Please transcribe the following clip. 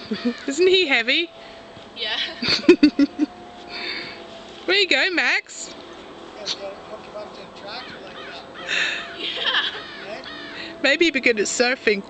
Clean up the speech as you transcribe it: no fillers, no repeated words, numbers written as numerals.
Isn't he heavy? Yeah. Where you go, Max? Yeah. Maybe he'd be good at surfing.